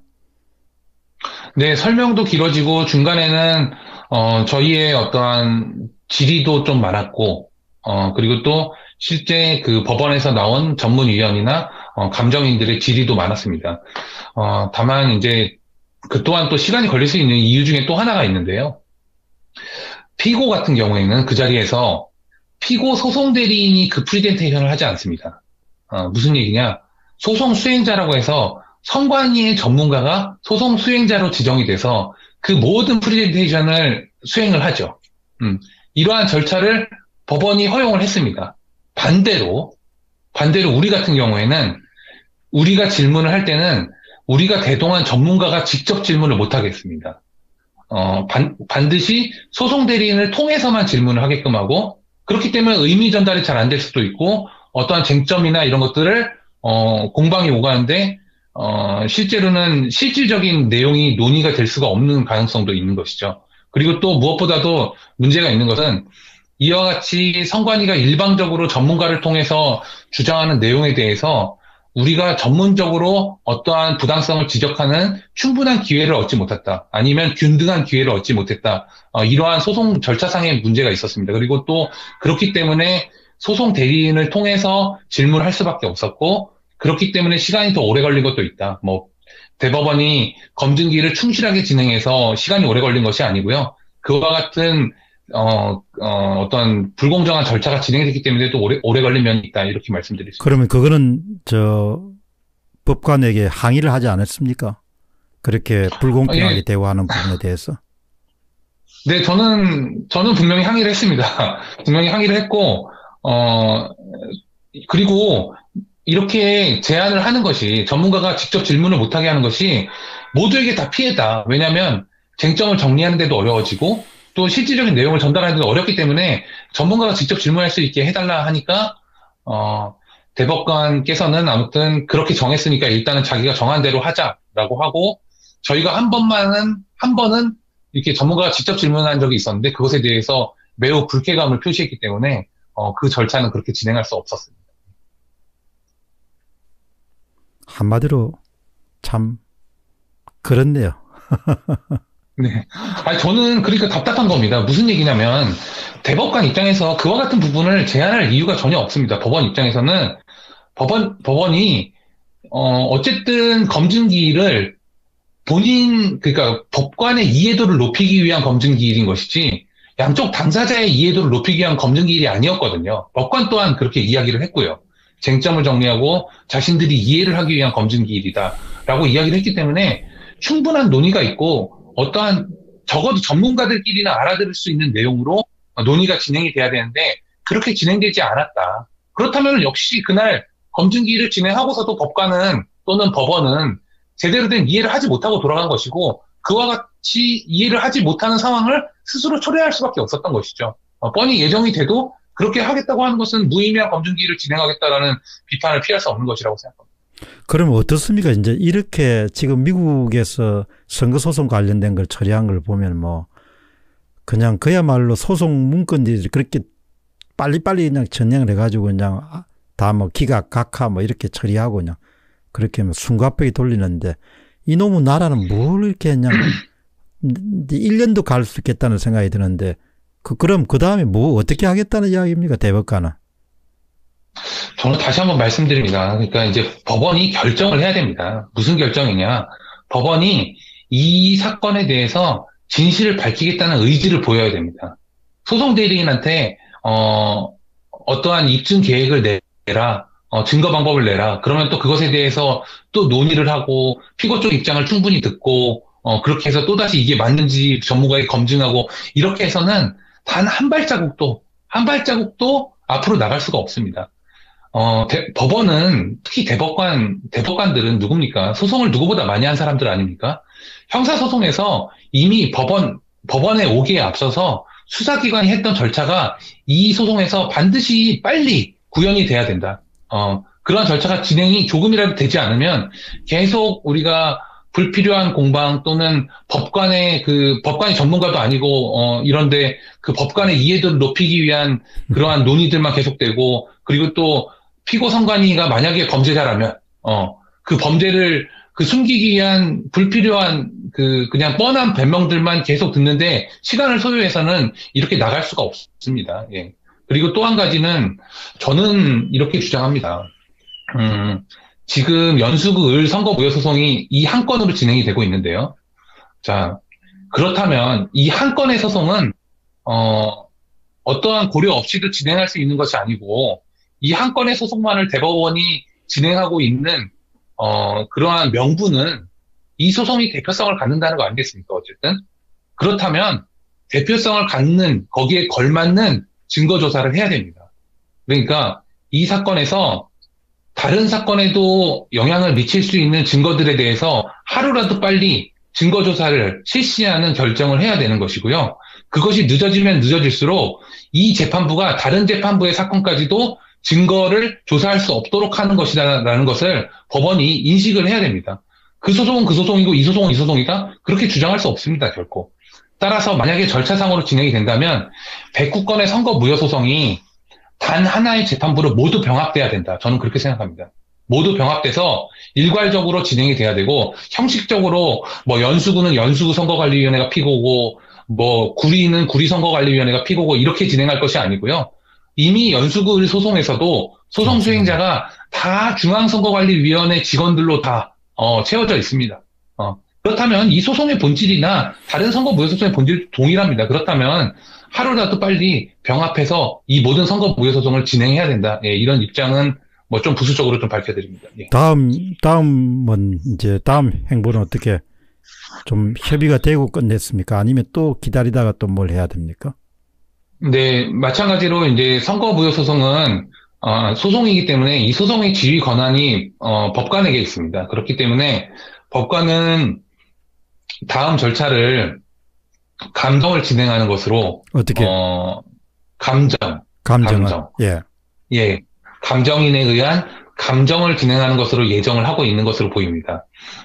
네, 설명도 길어지고 중간에는 저희의 어떠한 질의도 좀 많았고 그리고 또 실제 그 법원에서 나온 전문위원이나 감정인들의 질의도 많았습니다. 다만 이제 그 또한 또 시간이 걸릴 수 있는 이유 중에 또 하나가 있는데요. 피고 같은 경우에는 그 자리에서 피고 소송 대리인이 그 프리젠테이션을 하지 않습니다. 무슨 얘기냐? 소송 수행자라고 해서 선관위의 전문가가 소송 수행자로 지정이 돼서 그 모든 프리젠테이션을 수행을 하죠. 이러한 절차를 법원이 허용을 했습니다. 반대로 우리 같은 경우에는 우리가 질문을 할 때는 우리가 대동한 전문가가 직접 질문을 못 하겠습니다. 반드시 소송 대리인을 통해서만 질문을 하게끔 하고, 그렇기 때문에 의미 전달이 잘 안 될 수도 있고, 어떠한 쟁점이나 이런 것들을, 공방이 오가는데, 실제로는 실질적인 내용이 논의가 될 수가 없는 가능성도 있는 것이죠. 그리고 또 무엇보다도 문제가 있는 것은, 이와 같이 선관위가 일방적으로 전문가를 통해서 주장하는 내용에 대해서 우리가 전문적으로 어떠한 부당성을 지적하는 충분한 기회를 얻지 못했다. 아니면 균등한 기회를 얻지 못했다. 이러한 소송 절차상의 문제가 있었습니다. 그리고 또 그렇기 때문에 소송 대리인을 통해서 질문을 할 수밖에 없었고, 그렇기 때문에 시간이 더 오래 걸린 것도 있다. 대법원이 검증기를 충실하게 진행해서 시간이 오래 걸린 것이 아니고요. 그와 같은 어떤 불공정한 절차가 진행됐기 때문에 또 오래 걸린 면이 있다. 이렇게 말씀드리겠습니다. 그러면 그거는 법관에게 항의를 하지 않았습니까? 그렇게 불공평하게 예. 대우하는 부분에 대해서. 네, 저는 분명히 항의를 했습니다. 분명히 항의를 했고, 그리고 이렇게 제안을 하는 것이, 전문가가 직접 질문을 못하게 하는 것이 모두에게 다 피해다. 왜냐하면 쟁점을 정리하는 데도 어려워지고, 또 실질적인 내용을 전달하는 데도 어렵기 때문에 전문가가 직접 질문할 수 있게 해달라 하니까, 대법관께서는 아무튼 그렇게 정했으니까 일단은 자기가 정한 대로 하자라고 하고, 저희가 한 번은 이렇게 전문가가 직접 질문한 적이 있었는데 그것에 대해서 매우 불쾌감을 표시했기 때문에 그 절차는 그렇게 진행할 수 없었습니다. 한마디로 참 그렇네요. 네. 아니, 저는 그러니까 답답한 겁니다. 무슨 얘기냐면 대법관 입장에서 그와 같은 부분을 제한할 이유가 전혀 없습니다. 법원 입장에서는 법원이 어쨌든 검증기일을 그러니까 법관의 이해도를 높이기 위한 검증기일인 것이지 양쪽 당사자의 이해도를 높이기 위한 검증기일이 아니었거든요. 법관 또한 그렇게 이야기를 했고요. 쟁점을 정리하고 자신들이 이해를 하기 위한 검증기일이다라고 이야기를 했기 때문에 충분한 논의가 있고 어떠한 적어도 전문가들끼리나 알아들을 수 있는 내용으로 논의가 진행이 돼야 되는데 그렇게 진행되지 않았다. 그렇다면 역시 그날 검증기일을 진행하고서도 법관은 또는 법원은 제대로 된 이해를 하지 못하고 돌아간 것이고 그와 같이 이해를 하지 못하는 상황을 스스로 초래할 수밖에 없었던 것이죠. 뻔히 예정이 돼도 그렇게 하겠다고 하는 것은 무의미한 검증기일을 진행하겠다라는 비판을 피할 수 없는 것이라고 생각합니다. 그럼 어떻습니까? 이제 이렇게 지금 미국에서 선거소송 관련된 걸 처리한 걸 보면 그냥 그야말로 소송 문건들이 그렇게 빨리빨리 그냥 전형을 해가지고 그냥 다 뭐 기각, 각하 뭐 이렇게 처리하고 그냥 그렇게 뭐 숨가쁘게 돌리는데 이놈의 나라는 뭘 이렇게 그냥 1년도 갈 수 있겠다는 생각이 드는데 그럼 그 다음에 뭐 어떻게 하겠다는 이야기입니까? 대법관은. 저는 다시 한번 말씀드립니다. 그러니까 이제 법원이 결정을 해야 됩니다. 무슨 결정이냐. 법원이 이 사건에 대해서 진실을 밝히겠다는 의지를 보여야 됩니다. 소송 대리인한테 어떠한 입증 계획을 내라, 증거 방법을 내라. 그러면 또 그것에 대해서 또 논의를 하고 피고 쪽 입장을 충분히 듣고 그렇게 해서 또다시 이게 맞는지 전문가에게 검증하고 이렇게 해서는 단 한 발자국도 앞으로 나갈 수가 없습니다. 법원은 특히 대법관들은 누굽니까? 소송을 누구보다 많이 한 사람들 아닙니까? 형사소송에서 이미 법원에 오기에 앞서서 수사기관이 했던 절차가 이 소송에서 반드시 빨리 구현이 돼야 된다. 그런 절차가 진행이 조금이라도 되지 않으면 계속 우리가 불필요한 공방 또는 법관이 전문가도 아니고, 이런데 그 법관의 이해도를 높이기 위한 그러한 논의들만 계속되고, 그리고 또 피고 선관위가 만약에 범죄자라면, 그 범죄를 숨기기 위한 불필요한 그냥 뻔한 변명들만 계속 듣는데 시간을 소요해서는 이렇게 나갈 수가 없습니다. 예. 그리고 또 한 가지는 저는 이렇게 주장합니다. 지금 연수구 을 선거무효소송이 이 한 건으로 진행이 되고 있는데요. 자, 그렇다면 이 한 건의 소송은, 어떠한 고려 없이도 진행할 수 있는 것이 아니고, 이 한 건의 소송만을 대법원이 진행하고 있는, 그러한 명분은 이 소송이 대표성을 갖는다는 거 아니겠습니까? 어쨌든. 그렇다면, 대표성을 갖는, 거기에 걸맞는 증거조사를 해야 됩니다. 그러니까, 이 사건에서 다른 사건에도 영향을 미칠 수 있는 증거들에 대해서 하루라도 빨리 증거조사를 실시하는 결정을 해야 되는 것이고요. 그것이 늦어지면 늦어질수록 이 재판부가 다른 재판부의 사건까지도 증거를 조사할 수 없도록 하는 것이다라는 것을 법원이 인식을 해야 됩니다. 그 소송은 그 소송이고 이 소송은 이 소송이다? 그렇게 주장할 수 없습니다, 결코. 따라서 만약에 절차상으로 진행이 된다면 109건의 선거무효소송이 단 하나의 재판부로 모두 병합돼야 된다. 저는 그렇게 생각합니다. 모두 병합돼서 일괄적으로 진행이 돼야 되고, 형식적으로 뭐 연수구는 연수구 선거관리위원회가 피고고, 뭐 구리는 구리선거관리위원회가 피고고 이렇게 진행할 것이 아니고요. 이미 연수구 소송에서도 소송 수행자가 다 중앙선거관리위원회 직원들로 다 채워져 있습니다. 그렇다면 이 소송의 본질이나 다른 선거무효소송의 본질 동일합니다. 그렇다면 하루라도 빨리 병합해서 이 모든 선거무효소송을 진행해야 된다. 예, 이런 입장은 뭐 좀 부수적으로 좀 밝혀드립니다. 예. 다음은 이제 다음 행보는 어떻게 좀 협의가 되고 끝냈습니까? 아니면 또 기다리다가 또 뭘 해야 됩니까? 네, 마찬가지로 이제 선거무효소송은 소송이기 때문에 이 소송의 지휘 권한이 법관에게 있습니다. 그렇기 때문에 법관은 다음 절차를 감정을 진행하는 것으로 어떻게? 감정. 예. 예. 감정인에 의한 감정을 진행하는 것으로 예정을 하고 있는 것으로 보입니다.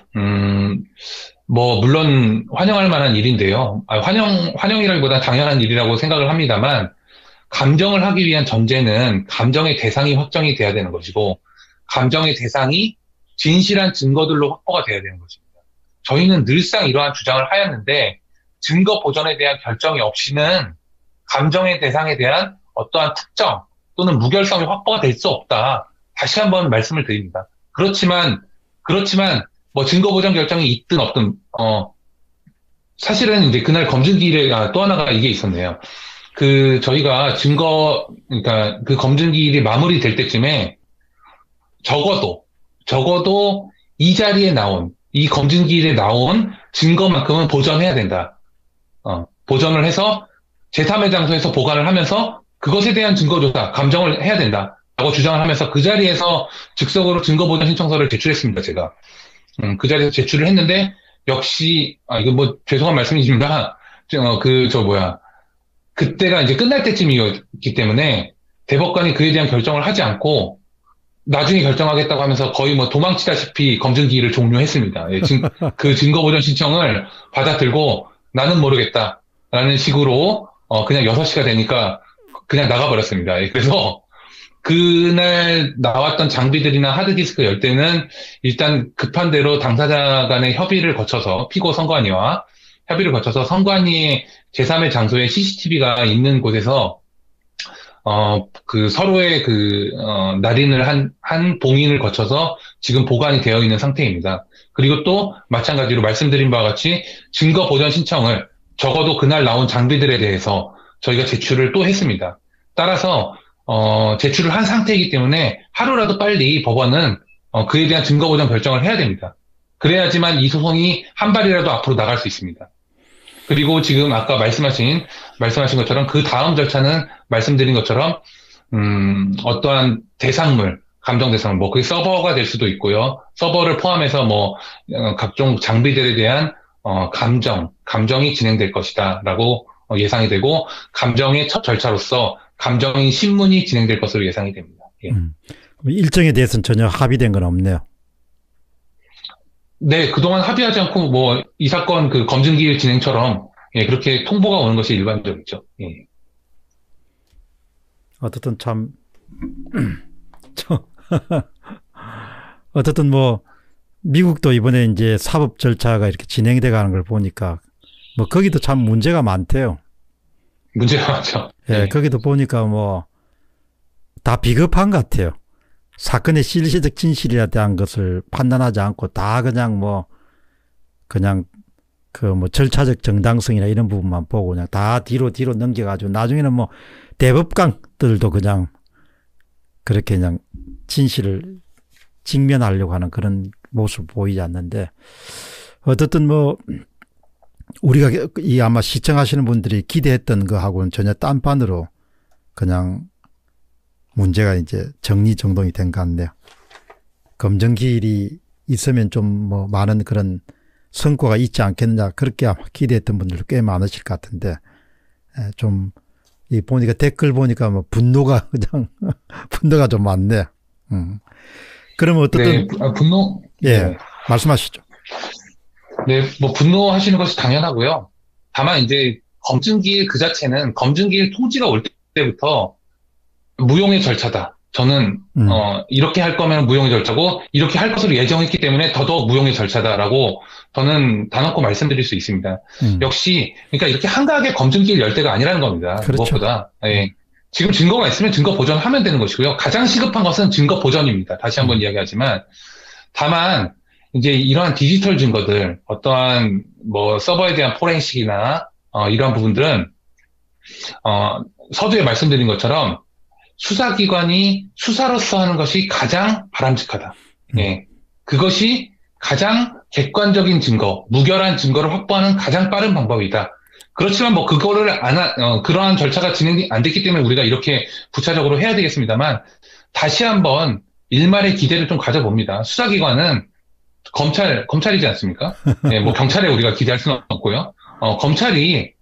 뭐 물론 환영할 만한 일인데요. 환영이라기보다 당연한 일이라고 생각을 합니다만 감정을 하기 위한 전제는 감정의 대상이 확정이 돼야 되는 것이고 감정의 대상이 진실한 증거들로 확보가 돼야 되는 것입니다. 저희는 늘상 이러한 주장을 하였는데 증거 보전에 대한 결정이 없이는 감정의 대상에 대한 어떠한 특정 또는 무결성이 확보가 될 수 없다. 다시 한번 말씀을 드립니다. 그렇지만 뭐 증거 보전 결정이 있든 없든 사실은 이제 그날 검증기일에 또 하나가 이게 있었네요. 저희가 그러니까 그 검증기일이 마무리될 때쯤에 적어도 이 자리에 이 검증기일에 나온 증거만큼은 보전해야 된다. 보전을 해서 제3의 장소에서 보관을 하면서 그것에 대한 증거조사, 감정을 해야 된다. 라고 주장을 하면서 그 자리에서 즉석으로 증거보전 신청서를 제출했습니다, 제가. 그 자리에서 제출을 했는데, 역시, 이거 뭐, 죄송한 말씀이십니다. 그때가 이제 끝날 때쯤이었기 때문에, 대법관이 그에 대한 결정을 하지 않고, 나중에 결정하겠다고 하면서 거의 뭐 도망치다시피 검증기일을 종료했습니다. 그 증거보전 신청을 받아들고, 나는 모르겠다. 라는 식으로, 그냥 6시가 되니까 그냥 나가버렸습니다. 예, 그래서 그날 나왔던 장비들이나 하드디스크 열 대는 일단 급한 대로 당사자 간의 협의를 거쳐서, 피고 선관위와 협의를 거쳐서 선관위의 제3의 장소에 CCTV가 있는 곳에서 그 서로의 날인을 한 봉인을 거쳐서 지금 보관이 되어 있는 상태입니다. 그리고 또 마찬가지로 말씀드린 바와 같이 증거 보전 신청을 적어도 그날 나온 장비들에 대해서 저희가 제출을 또 했습니다. 따라서 제출을 한 상태이기 때문에 하루라도 빨리 법원은 그에 대한 증거 보전 결정을 해야 됩니다. 그래야지만 이 소송이 한 발이라도 앞으로 나갈 수 있습니다. 그리고 지금 아까 말씀하신 것처럼 그 다음 절차는 말씀드린 것처럼 어떠한 대상물, 감정 대상물, 뭐 그게 서버가 될 수도 있고요. 서버를 포함해서 뭐 각종 장비들에 대한 감정이 진행될 것이다라고 예상이 되고, 감정의 첫 절차로서 감정인 신문이 진행될 것으로 예상이 됩니다. 예. 일정에 대해서는 전혀 합의된 건 없네요. 네, 그동안 합의하지 않고 뭐 이 사건 그 검증기일 진행처럼, 예, 그렇게 통보가 오는 것이 일반적이죠. 예. 어쨌든 참 어쨌든 뭐 미국도 이번에 이제 사법 절차가 이렇게 진행돼 가는 걸 보니까 뭐 거기도 참 문제가 많대요. 문제가 많죠. 예, 네. 거기도 보니까 뭐 다 비겁한 것 같아요. 사건의 실체적 진실에 대한 것을 판단하지 않고 다 그냥 그 뭐 절차적 정당성이나 이런 부분만 보고 그냥 다 뒤로 넘겨가지고 나중에는 뭐 대법관들도 그냥 그렇게 그냥 진실을 직면하려고 하는 그런 모습을 보이지 않는데, 어쨌든 뭐 우리가 이 아마 시청하시는 분들이 기대했던 거하고는 전혀 딴판으로 그냥 문제가 이제 정리정돈이 된 것 같네요. 검증기일이 있으면 좀 뭐 많은 그런 성과가 있지 않겠느냐, 그렇게 아마 기대했던 분들도 꽤 많으실 것 같은데, 좀 이 보니까 댓글 보니까 뭐 분노가 그냥 분노가 좀 많네. 그러면 어떻든 네, 분노. 예, 네. 말씀하시죠. 네, 뭐 분노하시는 것이 당연하고요. 다만 이제 검증기일 그 자체는 검증기일 통지가 올 때부터 무용의 절차다. 저는 이렇게 할 거면 무용의 절차고, 이렇게 할 것으로 예정했기 때문에 더더욱 무용의 절차다라고 저는 단언코 말씀드릴 수 있습니다. 역시 그러니까 이렇게 한가하게 검증기일 열 때가 아니라는 겁니다. 그렇죠. 무엇보다 지금 증거가 있으면 증거 보전하면 되는 것이고요. 가장 시급한 것은 증거 보전입니다. 다시 한번 이야기하지만, 다만 이제 이러한 디지털 증거들, 어떠한 뭐 서버에 대한 포렌식이나 이러한 부분들은 서두에 말씀드린 것처럼 수사기관이 수사로서 하는 것이 가장 바람직하다. 예. 그것이 가장 객관적인 증거, 무결한 증거를 확보하는 가장 빠른 방법이다. 그렇지만 뭐 그거를 그러한 절차가 진행이 안 됐기 때문에 우리가 이렇게 부차적으로 해야 되겠습니다만, 다시 한번 일말의 기대를 좀 가져봅니다. 수사기관은 검찰이지 않습니까? 예, 뭐 경찰에 우리가 기대할 수는 없고요. 검찰이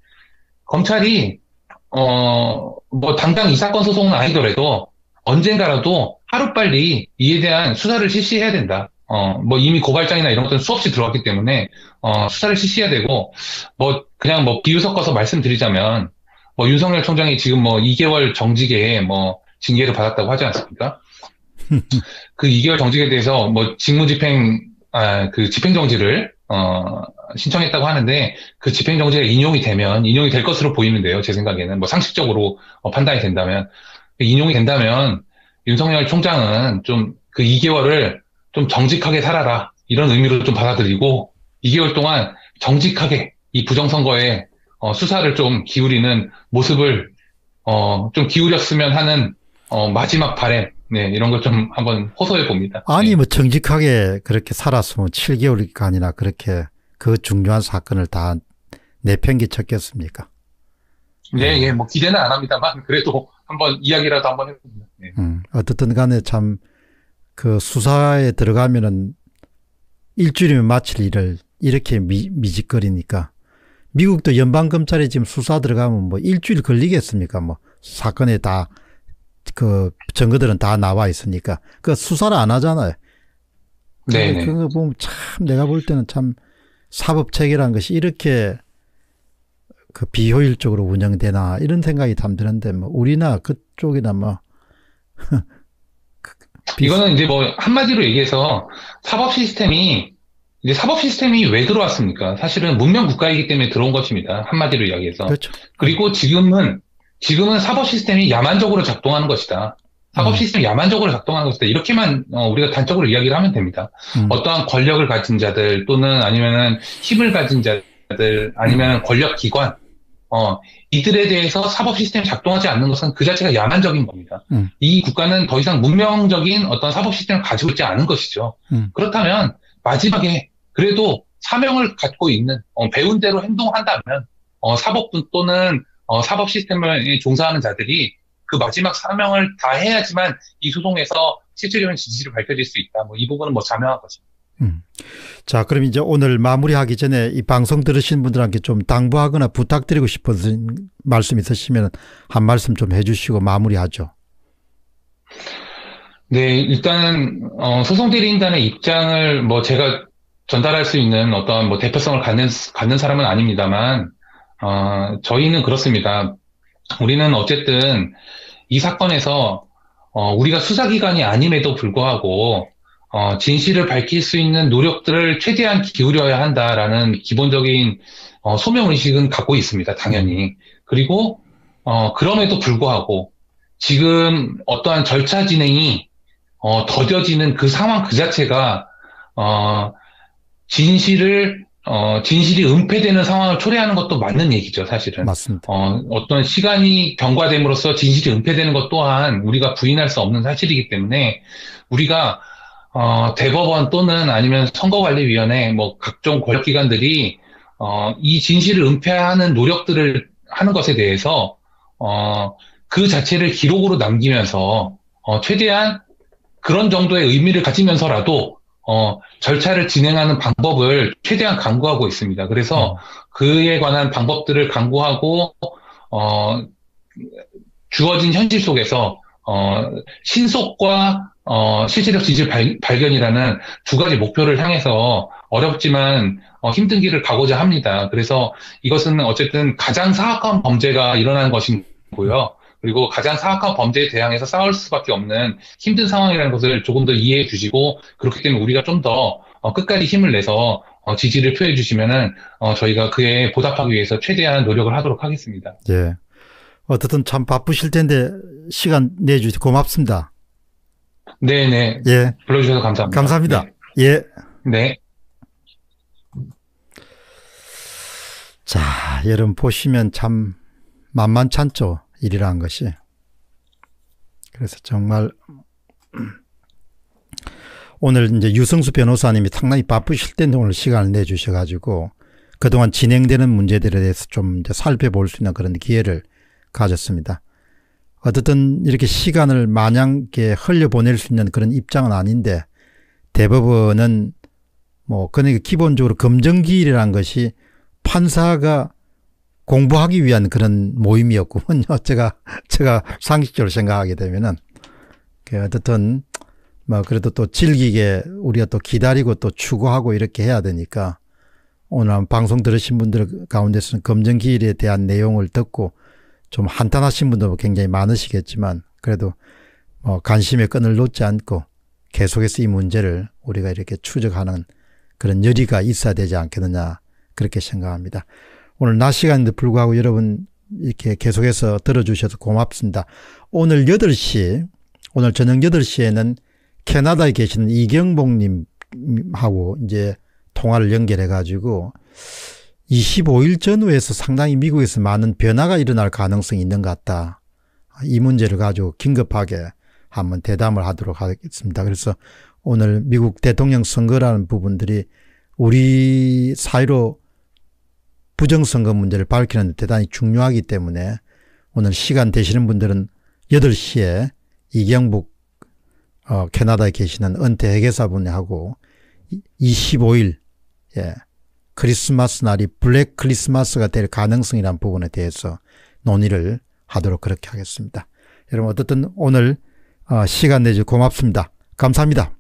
뭐 당장 이 사건 소송은 아니더라도 언젠가라도 하루빨리 이에 대한 수사를 실시해야 된다. 뭐 이미 고발장이나 이런 것들은 수없이 들어왔기 때문에 수사를 실시해야 되고, 뭐 그냥 뭐 비유 섞어서 말씀드리자면, 뭐 윤석열 총장이 지금 뭐 2개월 정직에 뭐 징계를 받았다고 하지 않습니까? 그 2개월 정직에 대해서 뭐 그 집행정지를 신청했다고 하는데, 그 집행정지가 인용이 될 것으로 보이는데요. 제 생각에는 뭐 상식적으로 판단이 된다면, 인용이 된다면 윤석열 총장은 좀 그 2개월을 좀 정직하게 살아라, 이런 의미로 좀 받아들이고 2개월 동안 정직하게 이 부정선거에 수사를 좀 기울이는 모습을 좀 기울였으면 하는 마지막 바람, 네, 이런 걸 좀 한번 호소해 봅니다. 아니 네. 뭐 정직하게 그렇게 살았으면 7개월간이나 그렇게 그 중요한 사건을 다 내팽개쳤겠습니까? 네, 예, 뭐 기대는 안 합니다만 그래도 한번 이야기라도 한번 해봅니다. 네. 어떻든 간에 참 그 수사에 들어가면은 일주일이면 마칠 일을 이렇게 미직거리니까, 미국도 연방검찰에 지금 수사 들어가면 뭐 일주일 걸리겠습니까? 뭐 사건에 다 그 증거들은 다 나와 있으니까 그 수사를 안 하잖아요. 네. 그거 보면 참 내가 볼 때는 참 사법 체계라는 것이 이렇게 그 비효율적으로 운영되나 이런 생각이 참 드는데 뭐 우리나 그쪽이나 뭐 이거는 이제 뭐 한마디로 얘기해서 이제 사법 시스템이 왜 들어왔습니까? 사실은 문명 국가이기 때문에 들어온 것입니다. 한마디로 이야기해서. 그렇죠. 그리고 지금은 사법 시스템이 야만적으로 작동하는 것이다. 사법 시스템이 야만적으로 작동하는 것이다. 이렇게만 우리가 단적으로 이야기를 하면 됩니다. 어떠한 권력을 가진 자들 또는 아니면은 힘을 가진 자들 아니면 권력기관 이들에 대해서 사법 시스템이 작동하지 않는 것은 그 자체가 야만적인 겁니다. 이 국가는 더 이상 문명적인 어떤 사법 시스템을 가지고 있지 않은 것이죠. 그렇다면 마지막에 그래도 사명을 갖고 있는 배운 대로 행동한다면 사법부 또는 사법 시스템에 종사하는 자들이 그 마지막 사명을 다 해야지만 이 소송에서 실질적인 진실이 밝혀질 수 있다. 뭐 이 부분은 뭐 자명한 것입니다. 자, 그럼 이제 오늘 마무리하기 전에 이 방송 들으신 분들한테 좀 당부하거나 부탁드리고 싶은 말씀 있으시면 한 말씀 좀 해주시고 마무리하죠. 네, 일단은 소송 대리인단의 입장을 뭐 제가 전달할 수 있는 어떤 뭐 대표성을 갖는 사람은 아닙니다만 저희는 그렇습니다. 우리는 어쨌든 이 사건에서 우리가 수사기관이 아님에도 불구하고 진실을 밝힐 수 있는 노력들을 최대한 기울여야 한다라는 기본적인 소명의식은 갖고 있습니다. 당연히. 그리고 그럼에도 불구하고 지금 어떠한 절차 진행이 더뎌지는 그 상황 그 자체가 진실이 은폐되는 상황을 초래하는 것도 맞는 얘기죠, 사실은. 맞습니다. 어떤 시간이 경과됨으로써 진실이 은폐되는 것 또한 우리가 부인할 수 없는 사실이기 때문에 우리가 대법원 또는 아니면 선거관리위원회 뭐 각종 권력기관들이 이 진실을 은폐하는 노력들을 하는 것에 대해서 그 자체를 기록으로 남기면서 최대한 그런 정도의 의미를 가지면서라도 절차를 진행하는 방법을 최대한 강구하고 있습니다. 그래서 그에 관한 방법들을 강구하고 주어진 현실 속에서 신속과 실질적 진실 발견이라는 두 가지 목표를 향해서 어렵지만 힘든 길을 가고자 합니다. 그래서 이것은 어쨌든 가장 사악한 범죄가 일어난 것이고요. 그리고 가장 사악한 범죄에 대항해서 싸울 수밖에 없는 힘든 상황이라는 것을 조금 더 이해해 주시고 그렇기 때문에 우리가 좀 더 끝까지 힘을 내서 지지를 표해 주시면은 저희가 그에 보답하기 위해서 최대한 노력을 하도록 하겠습니다. 예. 어쨌든 참 바쁘실 텐데 시간 내주셔서 고맙습니다. 네네. 예. 불러주셔서 감사합니다. 감사합니다. 네. 예. 네. 자, 여러분 보시면 참 만만찮죠. 일이라는 것이. 그래서 정말 오늘 이제 유성수 변호사님이 상당히 바쁘실 텐데 오늘 시간을 내주셔가지고 그동안 진행되는 문제들에 대해서 좀 이제 살펴볼 수 있는 그런 기회를 가졌습니다. 어쨌든 이렇게 시간을 마냥 이렇게 흘려보낼 수 있는 그런 입장은 아닌데 대법원은 뭐 그러니까 기본적으로 검정기일이라는 것이 판사가 공부하기 위한 그런 모임이었군요. 제가 상식적으로 생각하게 되면은. 어쨌든, 뭐, 그래도 또 즐기게 우리가 또 기다리고 또 추구하고 이렇게 해야 되니까 오늘 방송 들으신 분들 가운데서는 검정기일에 대한 내용을 듣고 좀 한탄하신 분도 굉장히 많으시겠지만 그래도 뭐 관심의 끈을 놓지 않고 계속해서 이 문제를 우리가 이렇게 추적하는 그런 열의가 있어야 되지 않겠느냐 그렇게 생각합니다. 오늘 낮 시간인데 불구하고 여러분 이렇게 계속해서 들어주셔서 고맙습니다. 오늘 8시, 오늘 저녁 8시에는 캐나다에 계시는 이경복님하고 이제 통화를 연결해 가지고 25일 전후에서 상당히 미국에서 많은 변화가 일어날 가능성이 있는 것 같다. 이 문제를 가지고 긴급하게 한번 대담을 하도록 하겠습니다. 그래서 오늘 미국 대통령 선거라는 부분들이 우리 사회로 부정선거 문제를 밝히는 데 대단히 중요하기 때문에 오늘 시간 되시는 분들은 8시에 이경복 캐나다에 계시는 은퇴 회계사분하고 25일 크리스마스 날이 블랙 크리스마스가 될 가능성이라는 부분에 대해서 논의를 하도록 그렇게 하겠습니다. 여러분 어쨌든 오늘 시간 내주셔서 고맙습니다. 감사합니다.